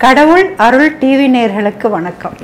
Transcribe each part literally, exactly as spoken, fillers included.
கடவுள் அருள் டிவி நேயர்களுக்கு வணக்கம்.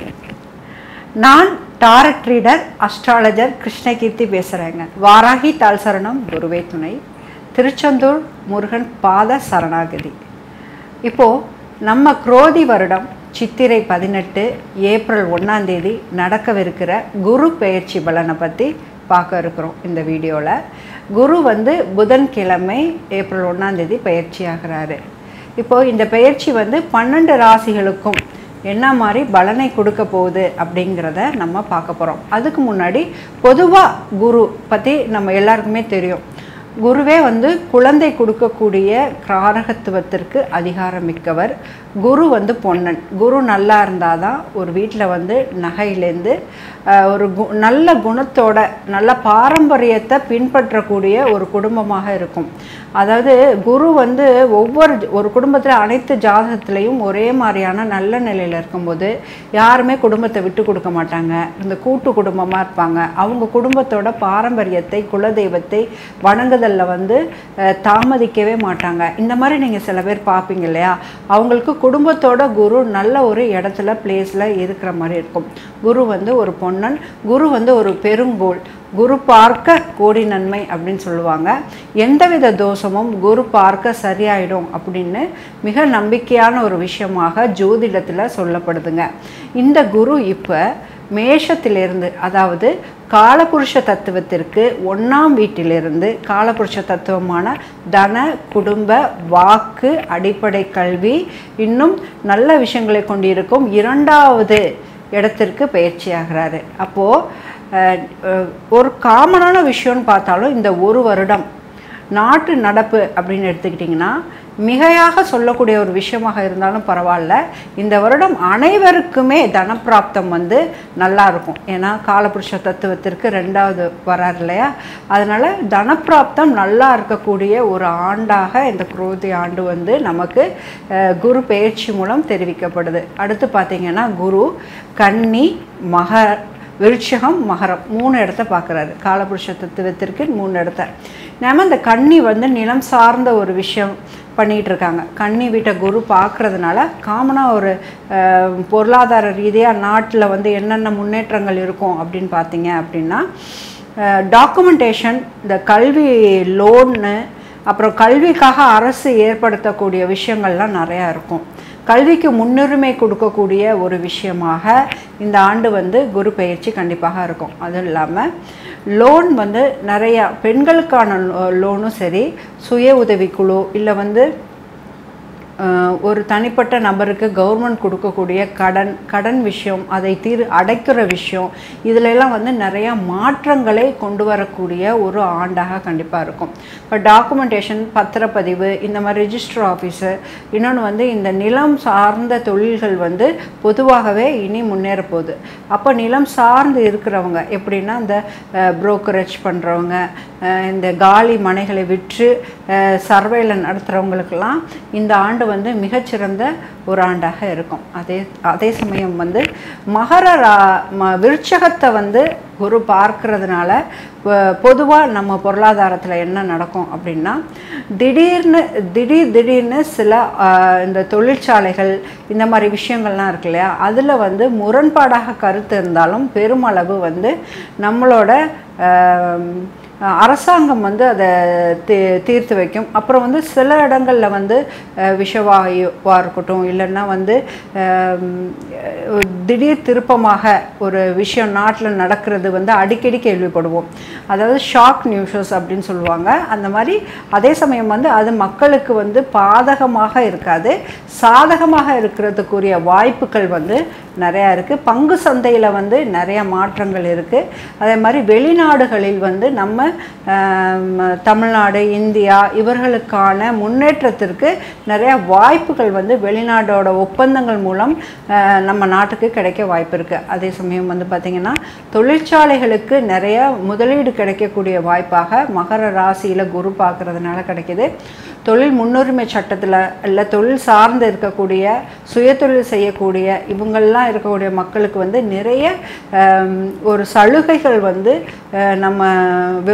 நான் டாரட் ரீடர் அஸ்ட்ராலஜர் கிருஷ்ணகீர்த்தி பேசுகிறேங்க. வாராகி தாள் சரணம் குருவே துணை, திருச்செந்தூர் முருகன் பாத சரணாகதி. இப்போது நம்ம குரோதி வருடம் சித்திரை பதினெட்டு ஏப்ரல் ஒன்றாம் தேதி நடக்கவிருக்கிற குரு பெயர்ச்சி பலனை பற்றி பார்க்க இருக்கிறோம் இந்த வீடியோவில். குரு வந்து புதன்கிழமை ஏப்ரல் ஒன்றாம் தேதி பயிற்சி ஆகிறாரு. இப்போது இந்த பயிற்சி வந்து பன்னெண்டு ராசிகளுக்கும் என்ன மாதிரி பலனை கொடுக்க போகுது அப்படிங்கிறத நம்ம பார்க்க போகிறோம். அதுக்கு முன்னாடி பொதுவாக குரு பற்றி நம்ம எல்லாருக்குமே தெரியும். குருவே வந்து குழந்தை கொடுக்கக்கூடிய காரகத்துவத்திற்கு அதிகாரம் மிக்கவர். குரு வந்து பொன்னன். குரு நல்லா இருந்தால் தான் ஒரு வீட்டில் வந்து நகையிலேருந்து ஒரு கு நல்ல குணத்தோட நல்ல பாரம்பரியத்தை பின்பற்றக்கூடிய ஒரு குடும்பமாக இருக்கும். அதாவது குரு வந்து ஒவ்வொரு ஒரு குடும்பத்தில் அனைத்து ஜாதகத்திலையும் ஒரே மாதிரியான நல்ல நிலையில் இருக்கும்போது யாருமே குடும்பத்தை விட்டு கொடுக்க மாட்டாங்க. இந்த கூட்டு குடும்பமாக இருப்பாங்க. அவங்க குடும்பத்தோட பாரம்பரியத்தை குலதெய்வத்தை வணங்குதலில் வந்து தாமதிக்கவே மாட்டாங்க. இந்த மாதிரி நீங்கள் சில பேர் பார்ப்பீங்க இல்லையா, அவங்களுக்கு குடும்பத்தோட குரு நல்ல ஒரு இடத்துல பிளேஸில் இருக்கிற மாதிரி இருக்கும். குரு வந்து ஒரு பொன்னன். குரு வந்து ஒரு பெருங்கோள். குரு பார்க்க கோடி நன்மை அப்படின்னு சொல்லுவாங்க. எந்தவித தோஷமும் குரு பார்க்க சரியாயிடும் அப்படின்னு மிக நம்பிக்கையான ஒரு விஷயமாக ஜோதிடத்தில் சொல்லப்படுதுங்க. இந்த குரு இப்போ மேஷத்திலிருந்து, அதாவது காலபுருஷ தத்துவத்திற்கு ஒன்றாம் வீட்டிலிருந்து காலபுருஷ தத்துவமான தன குடும்ப வாக்கு அடிப்படை கல்வி இன்னும் நல்ல விஷயங்களை கொண்டிருக்கும் இரண்டாவது இடத்திற்கு பயிற்சி ஆகிறாரு. அப்போது ஒரு காமனான விஷயம்னு பார்த்தாலும் இந்த ஒரு வருடம் நாட்டு நடப்பு அப்படின்னு எடுத்துக்கிட்டிங்கன்னா மிகையாக சொல்லக்கூடிய ஒரு விஷயமாக இருந்தாலும் பரவாயில்ல, இந்த வருடம் அனைவருக்குமே தனப்பிராப்தம் வந்து நல்லா இருக்கும். ஏன்னா காலபுருஷ தத்துவத்திற்கு ரெண்டாவது வரார் இல்லையா, அதனால் தனப்பிராப்தம் நல்லா இருக்கக்கூடிய ஒரு ஆண்டாக இந்த குரோதி ஆண்டு வந்து நமக்கு குரு பெயர்ச்சி மூலம் தெரிவிக்கப்படுது. அடுத்து பார்த்திங்கன்னா குரு கன்னி மக விருட்சகம் மகரம் மூணு இடத்த பார்க்குறாரு. காலபுருஷ தத்துவத்திற்கு மூணு இடத்த. நம்ம இந்த கன்னி வந்து நிலம் சார்ந்த ஒரு விஷயம் பண்ணிகிட்டு இருக்காங்க. கன்னி வீட்டை குரு பார்க்குறதுனால காமனாக ஒரு பொருளாதார ரீதியாக நாட்டில் வந்து என்னென்ன முன்னேற்றங்கள் இருக்கும் அப்படின்னு பார்த்தீங்க அப்படின்னா, டாக்குமெண்டேஷன், இந்த கல்வி லோன்னு, அப்புறம் கல்விக்காக அரசு ஏற்படுத்தக்கூடிய விஷயங்கள்லாம் நிறையா இருக்கும். கல்விக்கு முன்னுரிமை கொடுக்கக்கூடிய ஒரு விஷயமாக இந்த ஆண்டு வந்து குரு பெயர்ச்சி கண்டிப்பாக இருக்கும். அதுவும் இல்லாமல் லோன் வந்து நிறையா பெண்களுக்கான லோனும் சரி, சுய உதவிக்குழு இல்லை வந்து ஒரு தனிப்பட்ட நபருக்கு கவர்மெண்ட் கொடுக்கக்கூடிய கடன் கடன் விஷயம், அதை தீர் அடைக்கிற விஷயம், இதிலெல்லாம் வந்து நிறையா மாற்றங்களை கொண்டு வரக்கூடிய ஒரு ஆண்டாக கண்டிப்பாக இருக்கும். இப்போ டாக்குமெண்டேஷன், பத்திரப்பதிவு, இந்த மாதிரி ரிஜிஸ்டர் ஆஃபீஸு, இன்னொன்று வந்து இந்த நிலம் சார்ந்த தொழில்கள் வந்து பொதுவாகவே இனி முன்னேற போகுது. அப்போ நிலம் சார்ந்து இருக்கிறவங்க எப்படின்னா இந்த புரோக்கரேஜ் பண்ணுறவங்க, இந்த காலி மனைகளை விற்று சர்வேல நடத்துகிறவங்களுக்கெல்லாம் இந்த ஆண்டு வந்து மிகச்சிறந்த ஒரு ஆண்டாக இருக்கும். அதே அதே சமயம் வந்து மகர ரா ம விருட்சகத்தை வந்து குரு பார்க்கறதுனால பொதுவாக நம்ம பொருளாதாரத்தில் என்ன நடக்கும் அப்படின்னா, திடீர்னு திடீர் திடீர்னு சில இந்த தொழிற்சாலைகள் இந்த மாதிரி விஷயங்கள்லாம் இருக்கு இல்லையா, அதில் வந்து முரண்பாடாக கருத்து இருந்தாலும் பெருமளவு வந்து நம்மளோட அரசாங்கம் வந்து அதை தீ தீர்த்து வைக்கும். அப்புறம் வந்து சில இடங்களில் வந்து விஷவாயுவாக இருக்கட்டும், இல்லைன்னா வந்து திடீர் திருப்பமாக ஒரு விஷயம் நாட்டில் நடக்கிறது வந்து அடிக்கடி கேள்விப்படுவோம். அதாவது ஷாக் நியூஸஸ் அப்படின்னு சொல்லுவாங்க. அந்த மாதிரி அதே சமயம் வந்து அது மக்களுக்கு வந்து பாதகமாக இருக்காது, சாதகமாக இருக்கிறதுக்குரிய வாய்ப்புகள் வந்து நிறையா இருக்குது. பங்கு சந்தையில் வந்து நிறையா மாற்றங்கள் இருக்குது. அதே மாதிரி வெளிநாடுகளில் வந்து நம்ம தமிழ்நாடு, இந்தியா இவர்களுக்கான முன்னேற்றத்திற்கு நிறையா வாய்ப்புகள் வந்து வெளிநாடோட ஒப்பந்தங்கள் மூலம் நம்ம நாட்டுக்கு கிடைக்க வாய்ப்பு இருக்குது. அதே சமயம் வந்து பார்த்திங்கன்னா தொழிற்சாலைகளுக்கு நிறைய முதலீடு கிடைக்கக்கூடிய வாய்ப்பாக மகர ராசியில் குரு பார்க்குறதுனால கிடைக்கிது. தொழில் முன்னுரிமை சட்டத்தில் இல்லை தொழில் சார்ந்து இருக்கக்கூடிய சுயதொழில் செய்யக்கூடிய இவங்கள்லாம் இருக்கக்கூடிய மக்களுக்கு வந்து நிறைய ஒரு சலுகைகள் வந்து நம்ம விவசாய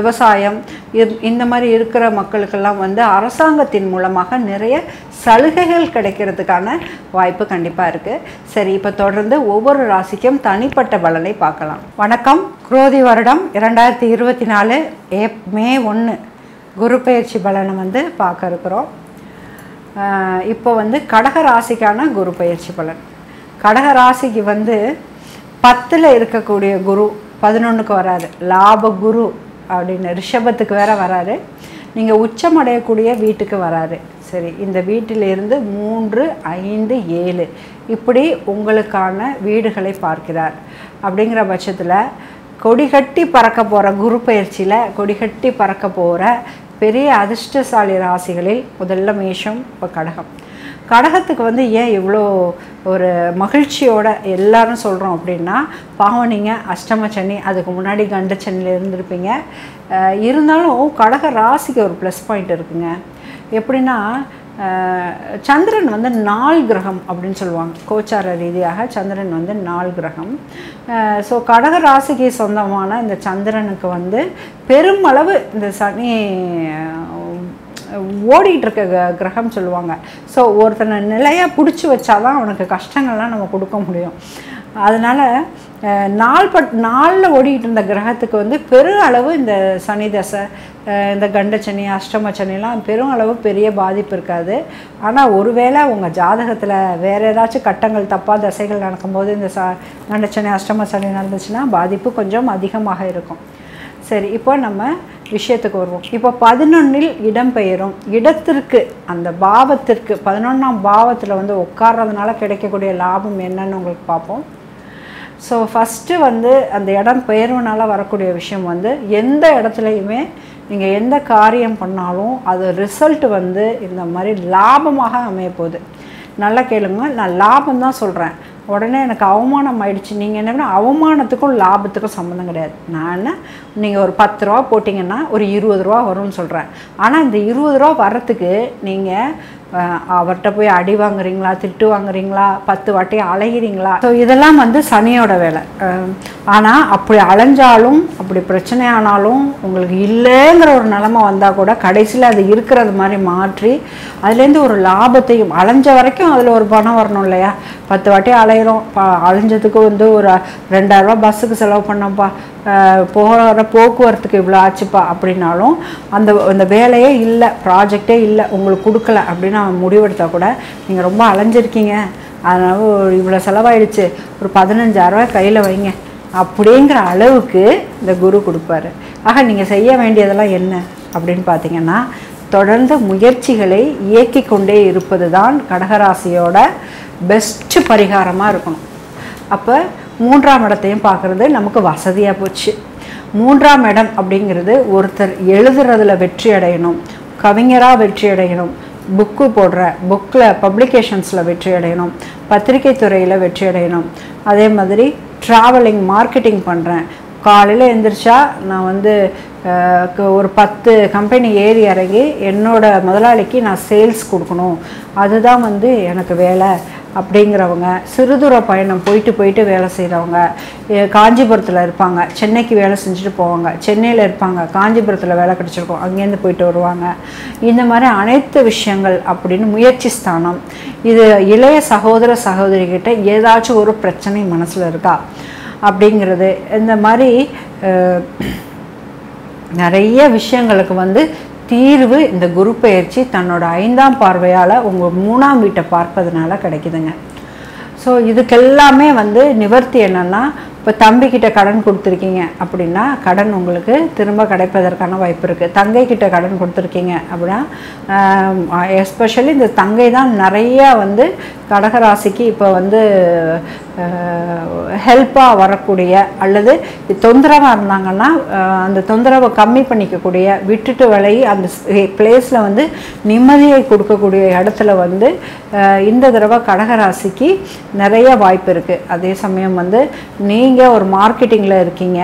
விவசாயம் இந்த மாதிரி இருக்கிற மக்களுக்கெல்லாம் வந்து அரசாங்கத்தின் மூலமாக நிறைய சலுகைகள் கிடைக்கிறதுக்கான வாய்ப்பு கண்டிப்பாக இருக்குது. சரி, இப்போ தொடர்ந்து ஒவ்வொரு ராசிக்கும் தனிப்பட்ட பலனை பார்க்கலாம். வணக்கம். குரோதி வருடம் இரண்டாயிரத்தி இருபத்தி நாலு ஏப் மே ஒன்று குரு பெயர்ச்சி பலனை வந்து பார்க்க இருக்கிறோம். இப்போ வந்து கடக ராசிக்கான குரு பெயர்ச்சி பலன். கடக ராசிக்கு வந்து பத்தில் இருக்கக்கூடிய குரு பதினொன்றுக்கு வராரு, லாப குரு அப்படின்னு ரிஷபத்துக்கு வேற வராரு, நீங்கள் உச்சமடையக்கூடிய வீட்டுக்கு வராரு. சரி, இந்த வீட்டிலிருந்து மூன்று ஐந்து ஏழு இப்படி உங்களுக்கான வீடுகளை பார்க்கிறார். அப்படிங்கிற பட்சத்தில் கொடிகட்டி பறக்க போகிற குரு பயிற்சியில் கொடிகட்டி பறக்க போகிற பெரிய அதிர்ஷ்டசாலி ராசிகளில் முதல்ல மேஷம், இப்போ கடகம். கடகத்துக்கு வந்து ஏன் இவ்வளோ ஒரு மகிழ்ச்சியோட எல்லாரும் சொல்கிறோம் அப்படின்னா, பாவம் நீங்கள் அஷ்டம சனி, அதுக்கு முன்னாடி கண்ட சனியில் இருந்திருப்பீங்க. இருந்தாலும் கடக ராசிக்கு ஒரு ப்ளஸ் பாயிண்ட் இருக்குங்க. எப்படின்னா, சந்திரன் வந்து நாள் கிரகம் அப்படின்னு சொல்லுவாங்க. கோச்சார ரீதியாக சந்திரன் வந்து நாள் கிரகம். ஸோ கடக ராசிக்கு சொந்தமான இந்த சந்திரனுக்கு வந்து பெருமளவு இந்த சனி ஓடிட்டு இருக்க கிரகம் சொல்லுவாங்க. ஸோ ஒருத்தனை நிலையாக பிடிச்சி வச்சாதான் அவனுக்கு கஷ்டங்கள்லாம் நம்ம கொடுக்க முடியும். அதனால் நாள் பட் நாளில் ஓடிக்கிட்டு இருந்த கிரகத்துக்கு வந்து பெரும் அளவு இந்த சனி தசை, இந்த கண்டச்சனி அஷ்டம சனிலாம் பெரும் அளவு பெரிய பாதிப்பு இருக்காது. ஆனால் ஒருவேளை உங்கள் ஜாதகத்தில் வேறு ஏதாச்சும் கட்டங்கள் தப்பாக தசைகள் நடக்கும்போது இந்த ச கண்டச்சனி அஷ்டம சனி நடந்துச்சுன்னா பாதிப்பு கொஞ்சம் அதிகமாக இருக்கும். சரி, இப்போ நம்ம விஷயத்துக்கு வருவோம். இப்போ பதினொன்றில் இடம்பெயரும் இடத்திற்கு, அந்த பாவத்திற்கு, பதினொன்றாம் பாவத்தில் வந்து உட்கார்றதுனால கிடைக்கக்கூடிய லாபம் என்னன்னு உங்களுக்கு பார்ப்போம். ஸோ ஃபஸ்ட்டு வந்து அந்த இடம் பெயர்வுனால வரக்கூடிய விஷயம் வந்து, எந்த இடத்துலையுமே நீங்கள் எந்த காரியம் பண்ணாலும் அது ரிசல்ட் வந்து இந்த மாதிரி லாபமாக அமைய போகுது. நல்லா கேளுங்க, நான் லாபம் தான் சொல்கிறேன். உடனே எனக்கு அவமானம் ஆயிடுச்சு, நீங்கள் என்ன, அவமானத்துக்கும் லாபத்துக்கும் சம்மந்தம் கிடையாது. நான் என்ன, நீங்கள் ஒரு பத்து ரூபா போட்டிங்கன்னா ஒரு இருபது ரூபா வரும்னு சொல்கிறேன். ஆனால் இந்த இருபது ரூபா வர்றதுக்கு நீங்கள் அவர்கிட்ட போய் அடி வாங்குறீங்களா, திட்டு வாங்குறீங்களா, பத்து வாட்டி அலைகிறீங்களா, ஸோ இதெல்லாம் வந்து சனியோட வேலை. ஆனால் அப்படி அலைஞ்சாலும் அப்படி பிரச்சனை ஆனாலும் உங்களுக்கு இல்லைங்கிற ஒரு நிலைமை வந்தால் கூட கடைசியில் அது இருக்கிறது மாதிரி மாற்றி அதுலேருந்து ஒரு லாபத்தையும், அலைஞ்ச வரைக்கும் அதில் ஒரு பணம் வரணும் இல்லையா. பத்து வாட்டி அலைகிறோம், அலைஞ்சதுக்கு வந்து ஒரு ரெண்டாயிரரூபா பஸ்ஸுக்கு செலவு பண்ணோம்ப்பா, போகிற போக்குவரத்துக்கு இவ்வளோ ஆச்சுப்பா அப்படின்னாலும் அந்த அந்த வேலையே இல்லை, ப்ராஜெக்டே இல்லை, உங்களுக்கு கொடுக்கல அப்படின்னு அவன் முடிவெடுத்தால் கூட நீங்கள் ரொம்ப அலைஞ்சிருக்கீங்க, அதனால் இவ்வளோ செலவாயிடுச்சு, ஒரு பதினஞ்சாயிரரூவா கையில் வைங்க அப்படிங்கிற அளவுக்கு இந்த குரு கொடுப்பாரு. ஆக நீங்கள் செய்ய வேண்டியதெல்லாம் என்ன அப்படின்னு பார்த்தீங்கன்னா, தொடர்ந்து முயற்சிகளை இயக்கி கொண்டே இருப்பது தான் கடகராசியோட பெஸ்ட்டு பரிகாரமாக இருக்கணும். அப்போ மூன்றாம் இடத்தையும் பார்க்குறது நமக்கு வசதியாக போச்சு. மூன்றாம் இடம் அப்படிங்கிறது ஒருத்தர் எழுதுறதுல வெற்றி அடையணும், கவிஞராக வெற்றி அடையணும், புக்கு போடுற புக்கில் பப்ளிகேஷன்ஸில் வெற்றி அடையணும், பத்திரிகை துறையில் வெற்றி அடையணும், அதே மாதிரி ட்ராவலிங் மார்க்கெட்டிங் பண்ணுறேன், காலையில் எழுந்திரிச்சா நான் வந்து ஒரு பத்து கம்பெனி ஏறி இறங்கி என்னோட முதலாளிக்கு நான் சேல்ஸ் கொடுக்கணும், அதுதான் வந்து எனக்கு வேலை அப்படிங்கிறவங்க, சிறுதூர பயணம் போயிட்டு போயிட்டு வேலை செய்கிறவங்க, காஞ்சிபுரத்தில் இருப்பாங்க, சென்னைக்கு வேலை செஞ்சுட்டு போவாங்க, சென்னையில் இருப்பாங்க, காஞ்சிபுரத்தில் வேலை கிடச்சிருக்கோம், அங்கேருந்து போயிட்டு வருவாங்க, இந்த மாதிரி அனைத்து விஷயங்கள் அப்படின்னு முயற்சி ஸ்தானம். இது இளைய சகோதர சகோதரிகிட்ட ஏதாச்சும் ஒரு பிரச்சனை மனசில் இருக்கா அப்படிங்கிறது, இந்த மாதிரி நிறைய விஷயங்களுக்கு வந்து தீர்வு இந்த குரு பெயர்ச்சி தன்னோட ஐந்தாம் பார்வையால் உங்கள் மூணாம் வீட்டை பார்ப்பதுனால கிடைக்குதுங்க. ஸோ இதுக்கெல்லாமே வந்து நிவர்த்தி என்னென்னா, இப்போ தம்பிக்கிட்ட கடன் கொடுத்துருக்கீங்க அப்படின்னா கடன் உங்களுக்கு திரும்ப கிடைப்பதற்கான வாய்ப்பு இருக்குது. தங்கைக்கிட்ட கடன் கொடுத்துருக்கீங்க அப்படின்னா, எஸ்பெஷலி இந்த தங்கை தான் நிறையா வந்து கடகராசிக்கு இப்போ வந்து ஹெல்ப்பாக வரக்கூடிய, அல்லது தொந்தரவாக இருந்தாங்கன்னா அந்த தொந்தரவை கம்மி பண்ணிக்கக்கூடிய, விட்டுட்டு விலகி அந்த பிளேஸில் வந்து நிம்மதியை கொடுக்கக்கூடிய இடத்துல வந்து இந்த தடவை கடகராசிக்கு நிறைய வாய்ப்பு இருக்குது. அதே சமயம் வந்து நீங்கள் ஒரு மார்க்கெட்டிங்கில் இருக்கீங்க,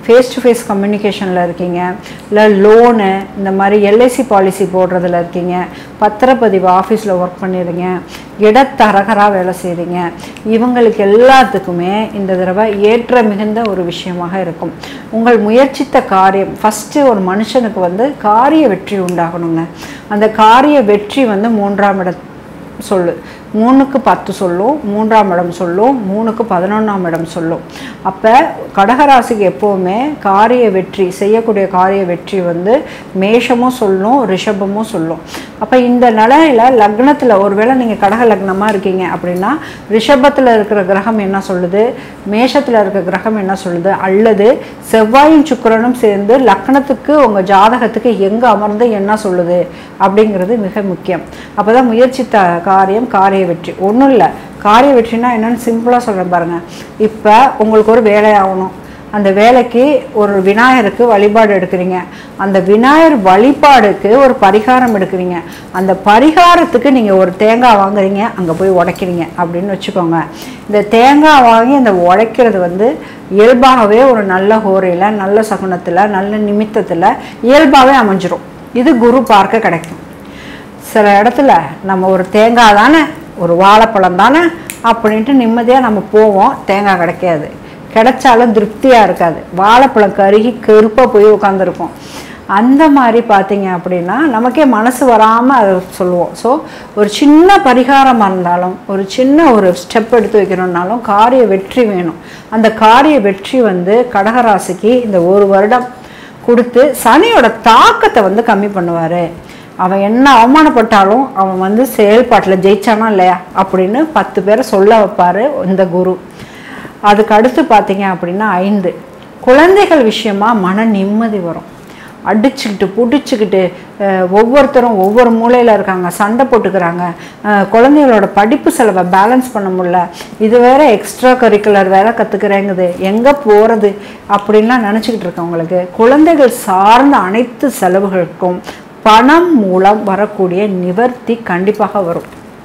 ஃபேஸ் டு ஃபேஸ் கம்யூனிகேஷனில் இருக்கீங்க, இல்லை லோனு இந்த மாதிரி எல்ஐசி பாலிசி போடுறதுல இருக்கீங்க, பத்திரப்பதிவு ஆஃபீஸில் ஒர்க் பண்ணிடுங்க, இடத்தரகராக வேலை செய்கிறீங்க, இவங்களுக்கு எல்லாத்துக்குமே இந்த தடவை ஏற்ற மிகுந்த ஒரு விஷயமாக இருக்கும். உங்கள் முயற்சித்த காரியம் ஃபஸ்ட்டு ஒரு மனுஷனுக்கு வந்து காரிய வெற்றி உண்டாகணுங்க. அந்த காரிய வெற்றி வந்து மூன்றாம் இட சொல்லு மூணுக்கு பத்து சொல்லும், மூன்றாம் இடம் சொல்லும், மூணுக்கு பதினொன்றாம் இடம் சொல்லும். அப்போ கடகராசிக்கு எப்போவுமே காரிய வெற்றி செய்யக்கூடிய காரிய வெற்றி வந்து மேஷமும் சொல்லும், ரிஷபமும் சொல்லும். அப்போ இந்த நிலையில் லக்னத்தில் ஒருவேளை நீங்கள் கடக லக்னமாக இருக்கீங்க அப்படின்னா ரிஷபத்தில் இருக்கிற கிரகம் என்ன சொல்லுது, மேஷத்தில் இருக்கிற கிரகம் என்ன சொல்லுது, அல்லது செவ்வாயும் சுக்கிரனும் சேர்ந்து லக்னத்துக்கு உங்கள் ஜாதகத்துக்கு எங்கே அமர்ந்து என்ன சொல்லுது அப்படிங்கிறது மிக முக்கியம். அப்போ தான் முயற்சித்த காரியம் காரிய வெற்றி. ஒன்றும் இல்லை, காரிய வெற்றினா என்னன்னு சிம்பிளாக சொல்கிறேன் பாருங்கள். இப்போ உங்களுக்கு ஒரு வேலை ஆகணும், அந்த வேலைக்கு ஒரு விநாயகருக்கு வழிபாடு எடுக்கிறீங்க, அந்த விநாயகர் வழிபாடுக்கு ஒரு பரிகாரம் எடுக்கிறீங்க, அந்த பரிகாரத்துக்கு நீங்கள் ஒரு தேங்காய் வாங்குறீங்க, அங்கே போய் உடைக்கிறீங்க அப்படின்னு வச்சுக்கோங்க. இந்த தேங்காய் வாங்கி அந்த உடைக்கிறது வந்து இயல்பாகவே ஒரு நல்ல ஹோரையில், நல்ல சகுனத்தில், நல்ல நிமித்தத்தில் இயல்பாகவே அமைஞ்சிரும். இது குரு பார்க்க கிடைக்கும். சில இடத்துல நம்ம ஒரு தேங்காய் தானே, ஒரு வாழைப்பழம் தானே அப்படின்ட்டு நிம்மதியாக நம்ம போவோம், தேங்காய் கிடைக்காது, கிடைச்சாலும் திருப்தியாக இருக்காது, வாழைப்பழம் கருகி கருப்பாக போய் உட்காந்துருக்கும். அந்த மாதிரி பார்த்தீங்க அப்படின்னா நமக்கே மனசு வராமல் அதை சொல்லுவோம். ஸோ ஒரு சின்ன பரிகாரமாக இருந்தாலும், ஒரு சின்ன ஒரு ஸ்டெப் எடுத்து வைக்கணுன்னாலும் காரிய வெற்றி வேணும். அந்த காரிய வெற்றி வந்து கடகராசிக்கு இந்த ஒரு வருடம் கொடுத்து சனியோட தாக்கத்தை வந்து கம்மி பண்ணுவார். அவன் என்ன அவமானப்பட்டாலும் அவன் வந்து செயல்பாட்டில் ஜெயிச்சானா இல்லையா அப்படின்னு பத்து பேரை சொல்ல வைப்பார் இந்த குரு. அதுக்கு அடுத்து பார்த்தீங்க அப்படின்னா ஐந்து, குழந்தைகள் விஷயமா மன நிம்மதி வரும். அடிச்சுக்கிட்டு பிடிச்சிக்கிட்டு ஒவ்வொருத்தரும் ஒவ்வொரு மூலையில் இருக்காங்க, சண்டை போட்டுக்கிறாங்க, குழந்தைகளோட படிப்பு செலவை பேலன்ஸ் பண்ண முடியல, இது வேற எக்ஸ்ட்ரா கரிக்குலர் வேற கற்றுக்கிறேங்குது, எங்கே போகிறது அப்படின்லாம் நினச்சிக்கிட்டு இருக்கவங்களுக்கு குழந்தைகள் சார்ந்த அனைத்து செலவுகளுக்கும் பணம் மூலம் வரக்கூடிய நிவர்த்தி கண்டிப்பாக வரும்.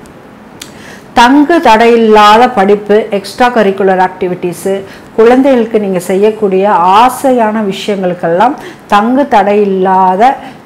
தங்கு தடையில்லாத படிப்பு, எக்ஸ்ட்ரா கரிக்குலர் ஆக்டிவிட்டீஸு, குழந்தைகளுக்கு நீங்கள் செய்யக்கூடிய ஆசையான விஷயங்களுக்கெல்லாம் தங்கு தடையில்லாத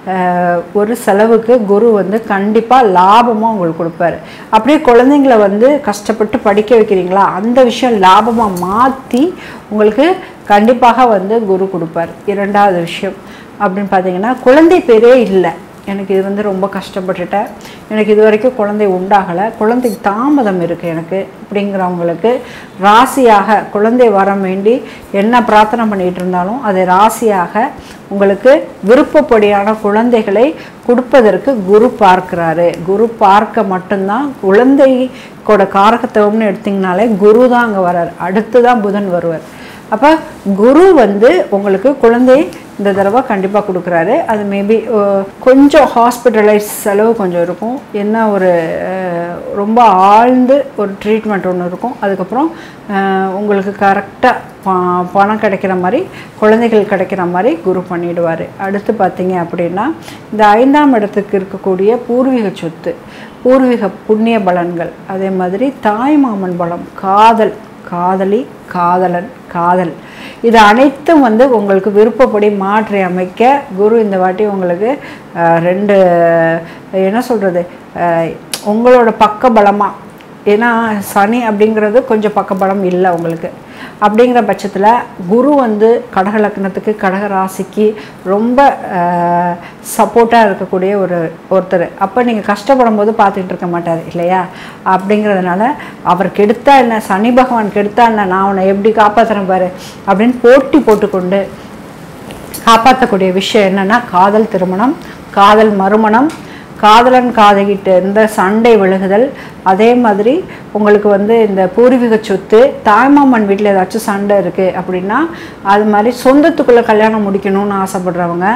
ஒரு செலவுக்கு குரு வந்து கண்டிப்பாக லாபமாக உங்களுக்கு கொடுப்பாரு. அப்படியே குழந்தைங்களை வந்து கஷ்டப்பட்டு படிக்க வைக்கிறீங்களா, அந்த விஷயம் லாபமாக மாற்றி உங்களுக்கு கண்டிப்பாக வந்து குரு கொடுப்பார். இரண்டாவது விஷயம் அப்படின்னு பார்த்தீங்கன்னா குழந்தை பேரே இல்லை, எனக்கு இது வந்து ரொம்ப கஷ்டப்பட்டுட்டேன், எனக்கு இது வரைக்கும் குழந்தை உண்டாகலை, குழந்தை தாமதம் இருக்குது எனக்கு அப்படிங்கிறவங்களுக்கு ராசியாக குழந்தை வர வேண்டி என்ன பிரார்த்தனை பண்ணிகிட்டு இருந்தாலும் அதை ராசியாக உங்களுக்கு விருப்பப்படியான குழந்தைகளை கொடுப்பதற்கு குரு பார்க்கிறாரு. குரு பார்க்க மட்டும்தான் குழந்தை கூட காரகத்துவம்னு எடுத்திங்கனாலே குரு தான் அங்கே வர்றார், அடுத்து தான் புதன் வருவார். அப்போ குரு வந்து உங்களுக்கு குழந்தை இந்த தடவை கண்டிப்பாக கொடுக்குறாரு. அது மேபி கொஞ்சம் ஹாஸ்பிட்டலைஸ் செலவு கொஞ்சம் இருக்கும், என்ன ஒரு ரொம்ப ஆழ்ந்து ஒரு ட்ரீட்மெண்ட் ஒன்று இருக்கும். அதுக்கப்புறம் உங்களுக்கு கரெக்டாக ப பணம் கிடைக்கிற மாதிரி குழந்தைகள் கிடைக்கிற மாதிரி குரு பண்ணிவிடுவார். அடுத்து பார்த்தீங்க அப்படின்னா இந்த ஐந்தாம் இடத்துக்கு இருக்கக்கூடிய பூர்வீக சொத்து, பூர்வீக புண்ணிய பலன்கள், அதே மாதிரி தாய் மாமன் பலம், காதல், காதலி, காதலன், காதல், இது அனைத்தும் வந்து உங்களுக்கு விருப்பப்படி மாற்றி அமைக்க குரு இந்த வாட்டி உங்களுக்கு ரெண்டு என்ன சொல்கிறது உங்களோட பக்க பலமாக, ஏன்னா சனி அப்படிங்கிறது கொஞ்சம் பக்கபலம் இல்லை உங்களுக்கு. அப்படிங்கிற பட்சத்தில் குரு வந்து கடக லக்னத்துக்கு கடக ராசிக்கு ரொம்ப சப்போர்ட்டாக இருக்கக்கூடிய ஒரு ஒருத்தர். அப்போ நீங்கள் கஷ்டப்படும் போது பார்த்துக்கிட்டு இருக்க மாட்டார் இல்லையா? அப்படிங்கிறதுனால அவர் கெடுத்தா என்ன, சனி பகவான் கெடுத்தா என்ன, நான் அவனை எப்படி காப்பாற்றுறேன் பாரு அப்படின்னு போட்டி போட்டுக்கொண்டு காப்பாற்றக்கூடிய விஷயம் என்னென்னா காதல் திருமணம், காதல் மறுமணம், காதலன் காதகிட்ட இருந்த சண்டை விலகுதல், அதே மாதிரி உங்களுக்கு வந்து இந்த பூர்வீக சொத்து, தாய்மாமன் வீட்டில் ஏதாச்சும் சண்டை இருக்குது அப்படின்னா அது மாதிரி சொந்தத்துக்குள்ளே கல்யாணம் முடிக்கணும்னு ஆசைப்படுறவங்க,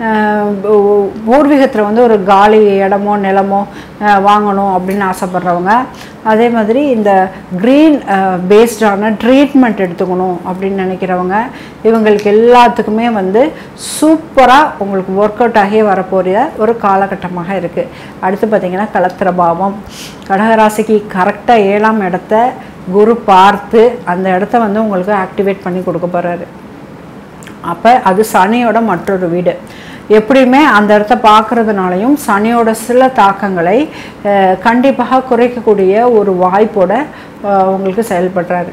பூர்வீகத்தில் வந்து ஒரு காலி இடமோ நிலமோ வாங்கணும் அப்படின்னு ஆசைப்படுறவங்க, அதே மாதிரி இந்த க்ரீன் பேஸ்டான ட்ரீட்மெண்ட் எடுத்துக்கணும் அப்படின்னு நினைக்கிறவங்க, இவங்களுக்கு எல்லாத்துக்குமே வந்து சூப்பராக உங்களுக்கு ஒர்க் அவுட் ஆகியே வரப்போகிற ஒரு காலகட்டமாக இருக்குது. அடுத்து பார்த்திங்கன்னா கலத்திர பாவம், கடகராசிக்கு கரெக்டாக ஏழாம் இடத்த குரு பார்த்து அந்த இடத்த வந்து உங்களுக்கு ஆக்டிவேட் பண்ணி கொடுக்க போகிறாரு. அப்போ அது சனியோட மற்றொரு வீடு. எப்படியுமே அந்த இடத்த பார்க்குறதுனாலையும் சனியோட சில தாக்கங்களை கண்டிப்பாக குறைக்கக்கூடிய ஒரு வாய்ப்போட உங்களுக்கு செயல்படுறாரு.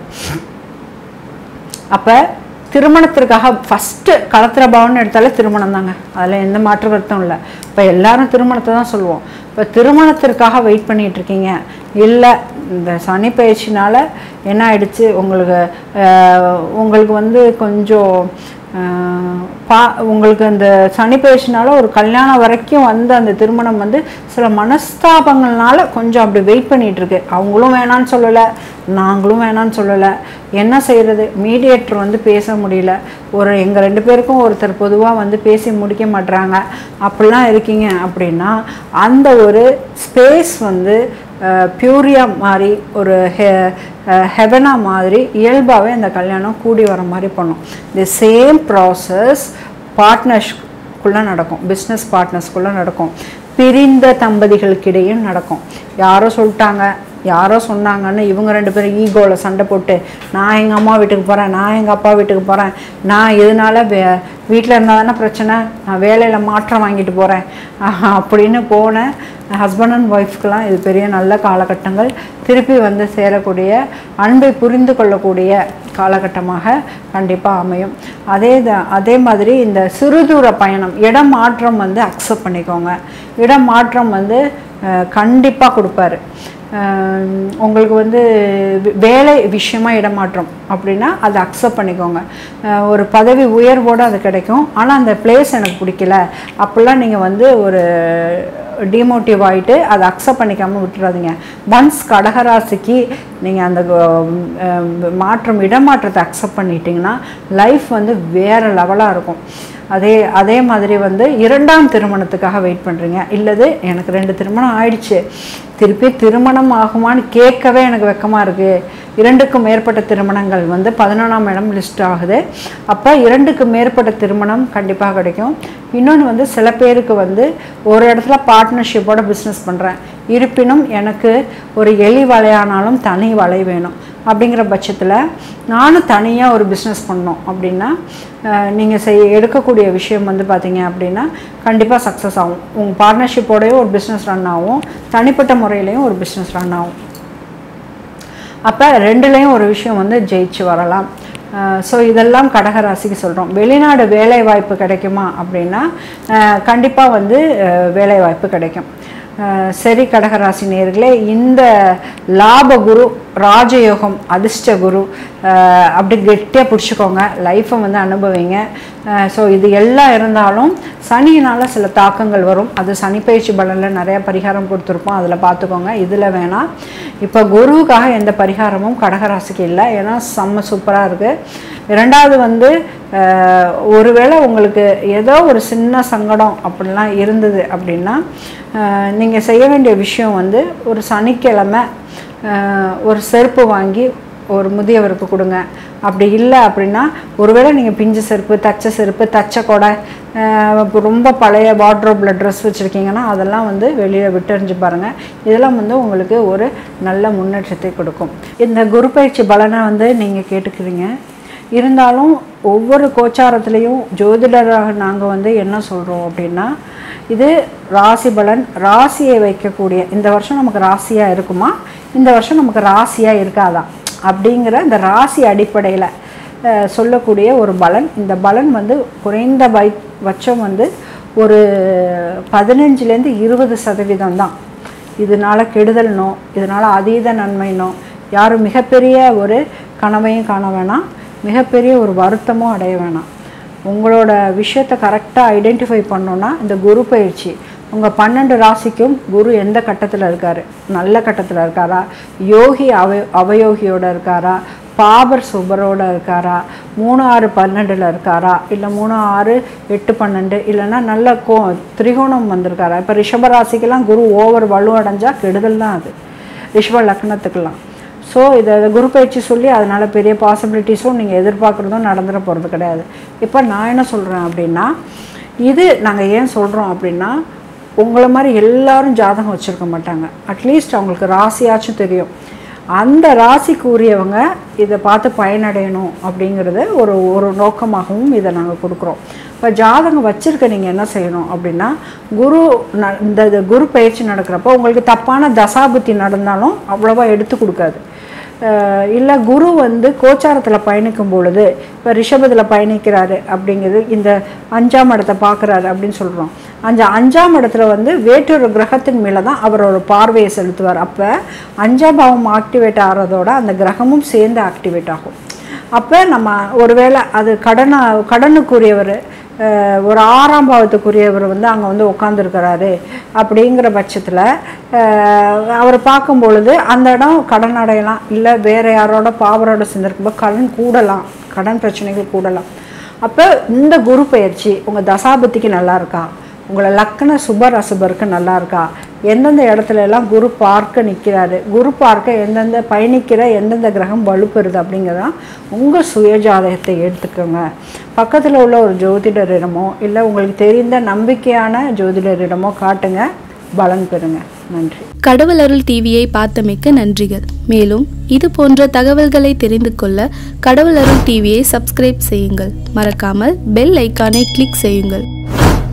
அப்போ திருமணத்திற்காக ஃபஸ்ட்டு களத்திர பவன் எடுத்தாலே திருமணம் தாங்க, அதில் எந்த மாற்று கருத்தும் இல்லை. இப்போ எல்லாரும் திருமணத்தை தான் சொல்லுவோம். இப்போ திருமணத்திற்காக வெயிட் பண்ணிகிட்டு இருக்கீங்க, இல்லை இந்த சனி பயிற்சினால் என்ன ஆயிடுச்சு, உங்களுக்கு உங்களுக்கு வந்து கொஞ்சம் பா உங்களுக்கு அந்த சனி பயிற்சினால ஒரு கல்யாணம் வரைக்கும் வந்து அந்த திருமணம் வந்து சில மனஸ்தாபங்கள்னால கொஞ்சம் அப்படி வெயிட் பண்ணிகிட்ருக்கு. அவங்களும் வேணான்னு சொல்லலை, நாங்களும் வேணான்னு சொல்லலை. என்ன செய்கிறது, மீடியேட்டர் வந்து பேச முடியல, ஒரு எங்கள் ரெண்டு பேருக்கும் ஒருத்தர் பொதுவாக வந்து பேசி முடிக்க மாட்டுறாங்க, அப்படிலாம் இருக்கீங்க அப்படின்னா அந்த ஒரு ஸ்பேஸ் வந்து பியூரியா மாதிரி ஒரு ஹெ ஹெவனா மாதிரி இயல்பாகவே அந்த கல்யாணம் கூடி வர மாதிரி பண்ணும். தி சேம் ப்ராசஸ் பார்ட்னர்ஸ்குள்ளே நடக்கும், பிஸ்னஸ் பார்ட்னர்ஸ்குள்ளே நடக்கும், பிரிந்த தம்பதிகளுக்கிடையும் நடக்கும். யாரோ சொல்லிட்டாங்க, யாரோ சொன்னாங்கன்னு இவங்க ரெண்டு பேரும் ஈகோவில் சண்டை போட்டு நான் எங்கள் அம்மா வீட்டுக்கு போகிறேன், நான் எங்கள் அப்பா வீட்டுக்கு போகிறேன், நான் இதனால் வே வீட்டில் இருந்தால் தானே பிரச்சனை, நான் வேலையில் மாற்றம் வாங்கிட்டு போகிறேன் அப்படின்னு போன ஹஸ்பண்ட் அண்ட் ஒய்ஃப்க்கெலாம் இது பெரிய நல்ல காலகட்டங்கள், திருப்பி வந்து சேரக்கூடிய அன்பை புரிந்து கொள்ளக்கூடிய காலகட்டமாக கண்டிப்பாக அமையும். அதே அதே மாதிரி இந்த சிறுதூர பயணம், இடம் மாற்றம் வந்து அக்செப்ட் பண்ணிக்கோங்க. இடம் மாற்றம் வந்து கண்டிப்பாக கொடுப்பாரு. உங்களுக்கு வந்து வேலை விஷயமாக இடமாற்றம் அப்படின்னா அதை அக்செப்ட் பண்ணிக்கோங்க. ஒரு பதவி உயர்வோடு அது கிடைக்கும், ஆனால் அந்த பிளேஸ் எனக்கு பிடிக்கல அப்படிலாம் நீங்கள் வந்து ஒரு டிமோட்டிவ் ஆகிட்டு அதை அக்செப்ட் பண்ணிக்காமல் விட்டுறாதீங்க. ஒன்ஸ் கடகராசிக்கு நீங்கள் அந்த மாற்றம் இடமாற்றத்தை அக்செப்ட் பண்ணிட்டீங்கன்னா லைஃப் வந்து வேறு லெவலாக இருக்கும். அதே அதே மாதிரி வந்து இரண்டாம் திருமணத்துக்காக வெயிட் பண்ணுறீங்க, இல்லது எனக்கு ரெண்டு திருமணம் ஆயிடுச்சு, திருப்பி திருமணம் ஆகுமான்னு கேட்கவே எனக்கு வெக்கமாக இருக்குது. இரண்டுக்கும் மேற்பட்ட திருமணங்கள் வந்து பதினொன்றாம் இடம் லிஸ்ட் ஆகுது. அப்போ இரண்டுக்கு மேற்பட்ட திருமணம் கண்டிப்பாக கிடைக்கும். இன்னொன்று வந்து சில பேருக்கு வந்து ஒரு இடத்துல பார்ட்னர்ஷிப்போட பிஸ்னஸ் பண்ணுறேன், இருப்பினும் எனக்கு ஒரு எலி வலையானாலும் தனி வலை வேணும் அப்படிங்கிற பட்சத்தில் நானும் தனியாக ஒரு பிஸ்னஸ் பண்ணோம் அப்படின்னா நீங்கள் செய்ய எடுக்கக்கூடிய விஷயம் வந்து பார்த்தீங்க அப்படின்னா கண்டிப்பாக சக்ஸஸ் ஆகும். உங்கள் பார்ட்னர்ஷிப்போடையும் ஒரு பிஸ்னஸ் ரன் ஆகும், தனிப்பட்ட முறையிலையும் ஒரு பிஸ்னஸ் ரன் ஆகும். அப்போ ரெண்டுலேயும் ஒரு விஷயம் வந்து ஜெயிச்சு வரலாம். ஸோ இதெல்லாம் கடகராசிக்கு சொல்கிறோம். வெளிநாடு வேலை வாய்ப்பு கிடைக்குமா அப்படின்னா கண்டிப்பாக வந்து வேலை வாய்ப்பு கிடைக்கும். சரி கடகராசி நேயர்களே, இந்த லாப குரு, ராஜயோகம், அதிர்ஷ்ட குரு அப்படி கெட்டியாக பிடிச்சிக்கோங்க, லைஃப்பை வந்து அனுபவிங்க. ஸோ இது எல்லாம் இருந்தாலும் சனியினால் சில தாக்கங்கள் வரும், அது சனி பயிற்சி பலனில் நிறையா பரிகாரம் கொடுத்துருப்போம், அதில் பார்த்துக்கோங்க. இதில் வேணாம். இப்போ குருவுக்காக எந்த பரிகாரமும் கடகராசிக்கு இல்லை, ஏன்னா செம்ம சூப்பராக இருக்குது. இரண்டாவது வந்து ஒருவேளை உங்களுக்கு ஏதோ ஒரு சின்ன சங்கடம் அப்படிலாம் இருந்தது அப்படின்னா நீங்கள் செய்ய வேண்டிய விஷயம் வந்து ஒரு சனிக்கிழமை ஒரு செருப்பு வாங்கி ஒரு முதியவருக்கு கொடுங்க. அப்படி இல்லை அப்படின்னா ஒருவேளை நீங்கள் பிஞ்சு செருப்பு, தச்ச செருப்பு, தச்ச கொடை, ரொம்ப பழைய வார்ட்ரோப்பில் ட்ரெஸ் வச்சுருக்கீங்கன்னா அதெல்லாம் வந்து வெளியில் விட்டறிஞ்சு பாருங்கள். இதெல்லாம் வந்து உங்களுக்கு ஒரு நல்ல முன்னேற்றத்தை கொடுக்கும். இந்த குரு பயிற்சி பலனை வந்து நீங்கள் கேட்டுக்கிறீங்க. இருந்தாலும் ஒவ்வொரு கோச்சாரத்துலேயும் ஜோதிடராக நாங்கள் வந்து என்ன சொல்கிறோம் அப்படின்னா, இது ராசி பலன், ராசியை வைக்கக்கூடிய இந்த வருஷம் நமக்கு ராசியாக இருக்குமா, இந்த வருஷம் நமக்கு ராசியாக இருக்காதா அப்படிங்கிற இந்த ராசி அடிப்படையில் சொல்லக்கூடிய ஒரு பலன். இந்த பலன் வந்து குறைந்த பை பட்சம் வந்து ஒரு பதினஞ்சுலேருந்து இருபது சதவீதம் தான். இதனால் கெடுதல்னோ இதனால் அதீத நன்மைனோ யாரும் மிகப்பெரிய ஒரு கனவையும் காண வேணாம், மிகப்பெரிய ஒரு வருத்தமும் அடைய வேணாம். உங்களோட விஷயத்தை கரெக்டாக ஐடென்டிஃபை பண்ணோன்னா இந்த குரு பயிற்சி உங்கள் பன்னெண்டு ராசிக்கும் குரு எந்த கட்டத்தில் இருக்கார், நல்ல கட்டத்தில் இருக்காரா, யோகி அவ அவயோகியோடு இருக்காரா, பாபர் சுபரோடு இருக்காரா, மூணு ஆறு பன்னெண்டில் இருக்காரா, இல்லை மூணு ஆறு எட்டு பன்னெண்டு இல்லைன்னா நல்ல கோ திரிகோணம் வந்திருக்காரா. இப்போ ரிஷபராசிக்கெல்லாம் குரு ஓவர் வலுவடைஞ்சால் கெடுதல் தான் அது, ரிஷப லக்னத்துக்கெல்லாம். ஸோ இதை குரு பயிற்சி சொல்லி அதனால் பெரிய பாசிபிலிட்டிஸும் நீங்கள் எதிர்பார்க்குறதும் நடந்துட போகிறது கிடையாது. இப்போ நான் என்ன சொல்கிறேன் அப்படின்னா, இது நாங்கள் ஏன் சொல்கிறோம் அப்படின்னா, உங்களை மாதிரி எல்லாரும் ஜாதகம் வச்சுருக்க மாட்டாங்க. அட்லீஸ்ட் அவங்களுக்கு ராசியாச்சும் தெரியும். அந்த ராசிக்குரியவங்க இதை பார்த்து பயனடையணும் அப்படிங்கிறது ஒரு ஒரு நோக்கமாகவும் இதை நாங்கள் கொடுக்குறோம். இப்போ ஜாதகம் வச்சுருக்க நீங்கள் என்ன செய்யணும் அப்படின்னா, குரு ந இந்த குரு பயிற்சி நடக்கிறப்போ உங்களுக்கு தப்பான தசாபுத்தி நடந்தாலும் அவ்வளோவா எடுத்து கொடுக்காது. இல்லை குரு வந்து கோச்சாரத்தில் பயணிக்கும் பொழுது, இப்போ ரிஷபத்தில் பயணிக்கிறாரு அப்படிங்கிறது இந்த அஞ்சாம் இடத்தை பார்க்குறாரு அப்படின்னு சொல்கிறோம். அந்த அஞ்சாம் இடத்துல வந்து வேற்றொரு கிரகத்தின் மேலே தான் அவரோட பார்வையை செலுத்துவார். அப்போ அஞ்சாம் பாவம் ஆக்டிவேட் ஆகிறதோட அந்த கிரகமும் சேர்ந்து ஆக்டிவேட் ஆகும். அப்போ நம்ம ஒருவேளை அது கடனை கடனுக்குரியவர், ஒரு ஆறாம் பாவத்துக்குரியவர் வந்து அங்கே வந்து உட்காந்துருக்கிறாரு அப்படிங்கிற பட்சத்தில் அவர் பார்க்கும் பொழுது அந்த இடம் கடன் அடையலாம், இல்லை வேறு யாரோட பாவரோட சேர்ந்துருக்கும்போது கடன் கூடலாம், கடன் பிரச்சனைகள் கூடலாம். அப்போ இந்த குரு பயிற்சி உங்கள் தசாபத்திக்கு நல்லா இருக்கா, உங்களை லக்ன சுபர் அசுபருக்கு நல்லா இருக்கா, எந்தெந்த இடத்துல எல்லாம் குரு பார்க்க நிற்கிறாரு, குரு பார்க்க எந்தெந்த பயணிக்கிற எந்தெந்த கிரகம் வலுப்பெறுது அப்படிங்கிறதான் உங்கள் சுயஜாதகத்தை எடுத்துக்கோங்க. பக்கத்தில் உள்ள ஒரு ஜோதிடரிடமோ இல்லை உங்களுக்கு தெரிந்த நம்பிக்கையான ஜோதிடரிடமோ காட்டுங்க, பலன் பெறுங்க. நன்றி. கடவுள் அருள் டிவியை பார்த்தமைக்கு நன்றிகள். மேலும் இது போன்ற தகவல்களை தெரிந்து கொள்ள கடவுள் அருள் டிவியை சப்ஸ்கிரைப் செய்யுங்கள். மறக்காமல் பெல் ஐக்கானை கிளிக் செய்யுங்கள்.